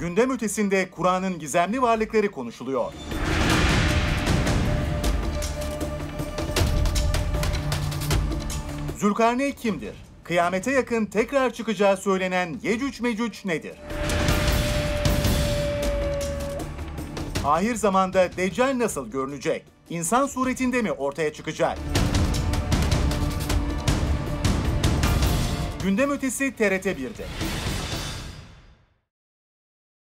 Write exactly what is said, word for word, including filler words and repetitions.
gündem ötesinde Kur'an'ın gizemli varlıkları konuşuluyor. Zülkarneyn kimdir? Kıyamete yakın tekrar çıkacağı söylenen Yecüc Mecüc nedir? Ahir zamanda Deccal nasıl görünecek? İnsan suretinde mi ortaya çıkacak? Gündem ötesi T R T bir'de.